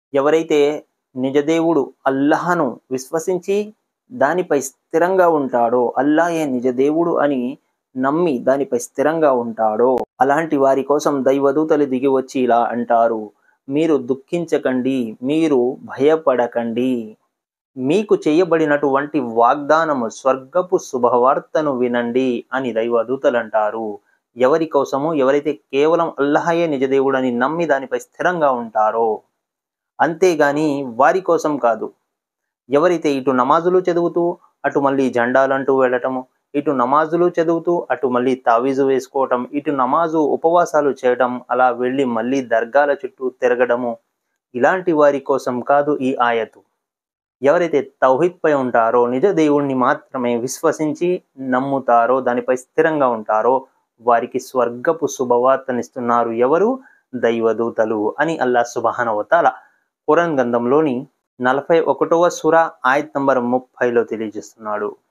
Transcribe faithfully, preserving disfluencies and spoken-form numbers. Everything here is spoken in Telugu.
ఎవరైతే నిజదేవుడు అల్లాహను విశ్వసించి దానిపై స్థిరంగా ఉంటాడో, అల్లాహే నిజదేవుడు అని నమ్మి దానిపై స్థిరంగా ఉంటాడో, అలాంటి వారి కోసం దైవదూతలు దిగి వచ్చి ఇలా అంటారు: మీరు దుఃఖించకండి, మీరు భయపడకండి. మీకు చేయబడినటువంటి వాగ్దానము స్వర్గపు శుభవార్తను వినండి అని దైవదూతలు అంటారు. ఎవరి కోసము? ఎవరైతే కేవలం అల్లాహయే నిజదేవుడని నమ్మి దానిపై స్థిరంగా ఉంటారో, అంతేగాని వారి కోసం కాదు. ఎవరైతే ఇటు నమాజులు చదువుతూ అటు మళ్ళీ జెండాలంటూ వెళ్ళటము, ఇటు నమాజులు చదువుతూ అటు మళ్ళీ తావీజు వేసుకోవటం, ఇటు నమాజు ఉపవాసాలు చేయటం, అలా వెళ్ళి మళ్ళీ దర్గాల చుట్టూ తిరగడము, ఇలాంటి వారి కోసం కాదు ఈ ఆయతు. ఎవరైతే తౌహీద్ పై ఉంటారో, నిజ దేవుణ్ణి మాత్రమే విశ్వసించి నమ్ముతారో, దానిపై స్థిరంగా ఉంటారో, వారికి స్వర్గపు శుభవార్తనిస్తున్నారు. ఎవరు? దైవదూతలు అని అల్లాహ్ సుబ్హానహు వ తఆలా ఖురాన్ గ్రంథంలోని నలభై ఒకటవ సూరా ఆయత్ నంబర్ ముప్పైలో తెలియజేస్తున్నాడు.